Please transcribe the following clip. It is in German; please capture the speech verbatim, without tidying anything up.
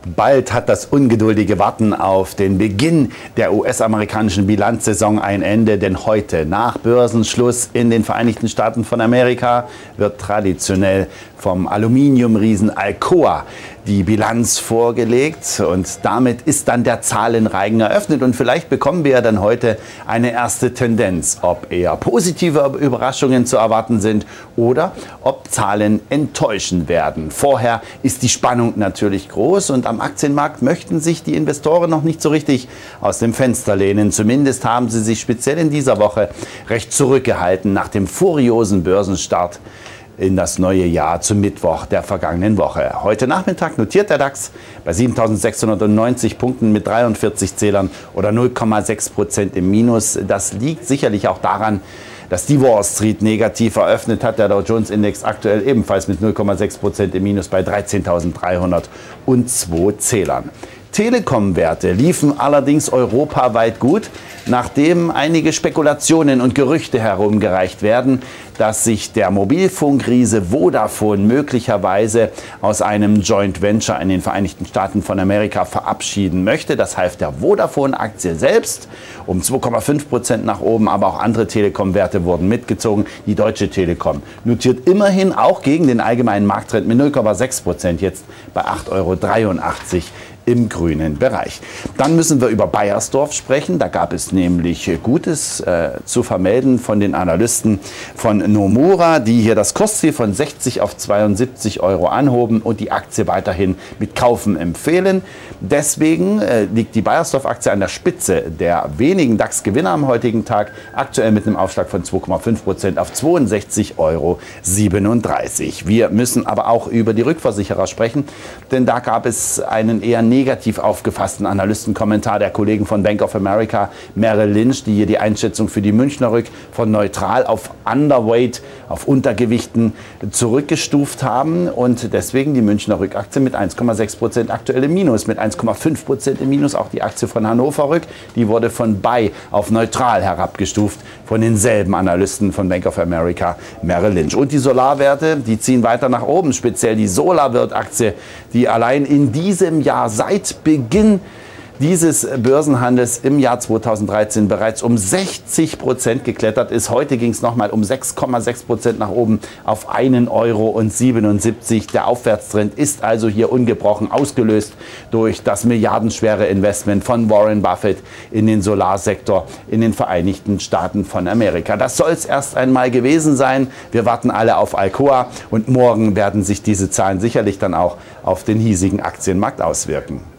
Bald hat das ungeduldige Warten auf den Beginn der U S-amerikanischen Bilanzsaison ein Ende, denn heute nach Börsenschluss in den Vereinigten Staaten von Amerika wird traditionell vom Aluminiumriesen Alcoa die Bilanz vorgelegt und damit ist dann der Zahlenreigen eröffnet und vielleicht bekommen wir ja dann heute eine erste Tendenz, ob eher positive Überraschungen zu erwarten sind oder ob Zahlen enttäuschen werden. Vorher ist die Spannung natürlich groß und am Aktienmarkt möchten sich die Investoren noch nicht so richtig aus dem Fenster lehnen. Zumindest haben sie sich speziell in dieser Woche recht zurückgehalten nach dem furiosen Börsenstart in das neue Jahr zum Mittwoch der vergangenen Woche. Heute Nachmittag notiert der DAX bei siebentausendsechshundertneunzig Punkten mit dreiundvierzig Zählern oder null Komma sechs Prozent im Minus. Das liegt sicherlich auch daran, dass die Wall Street negativ eröffnet hat. Der Dow Jones Index aktuell ebenfalls mit null Komma sechs Prozent im Minus bei dreizehntausenddreihundertzwei Zählern. Telekom-Werte liefen allerdings europaweit gut, nachdem einige Spekulationen und Gerüchte herumgereicht werden, dass sich der Mobilfunkriese Vodafone möglicherweise aus einem Joint Venture in den Vereinigten Staaten von Amerika verabschieden möchte. Das half der Vodafone-Aktie selbst um zwei Komma fünf Prozent nach oben, aber auch andere Telekom-Werte wurden mitgezogen. Die Deutsche Telekom notiert immerhin auch gegen den allgemeinen Markttrend mit null Komma sechs Prozent jetzt bei acht Euro dreiundachtzig im grünen Bereich. Dann müssen wir über Beiersdorf sprechen. Da gab es nämlich Gutes äh, zu vermelden von den Analysten von Nomura, die hier das Kursziel von sechzig auf zweiundsiebzig Euro anhoben und die Aktie weiterhin mit Kaufen empfehlen. Deswegen äh, liegt die Beiersdorf-Aktie an der Spitze der wenigen DAX-Gewinner am heutigen Tag, aktuell mit einem Aufschlag von zwei Komma fünf Prozent auf zweiundsechzig Euro siebenunddreißig. Wir müssen aber auch über die Rückversicherer sprechen, denn da gab es einen eher negativ aufgefassten Analystenkommentar der Kollegen von Bank of America Merrill Lynch, die hier die Einschätzung für die Münchner Rück von neutral auf Underweight, auf Untergewichten zurückgestuft haben und deswegen die Münchner Rück-Aktie mit eins Komma sechs Prozent aktuell im Minus, mit eins Komma fünf Prozent im Minus. Auch die Aktie von Hannover Rück, die wurde von Buy auf neutral herabgestuft von denselben Analysten von Bank of America Merrill Lynch. Und die Solarwerte, die ziehen weiter nach oben, speziell die SolarWirt-Aktie, die allein in diesem Jahr seit Beginn dieses Börsenhandels im Jahr zweitausenddreizehn bereits um sechzig Prozent geklettert ist. Heute ging es nochmal um sechs Komma sechs Prozent nach oben auf einen Euro siebenundsiebzig. Der Aufwärtstrend ist also hier ungebrochen, ausgelöst durch das milliardenschwere Investment von Warren Buffett in den Solarsektor in den Vereinigten Staaten von Amerika. Das soll es erst einmal gewesen sein. Wir warten alle auf Alcoa und morgen werden sich diese Zahlen sicherlich dann auch auf den hiesigen Aktienmarkt auswirken.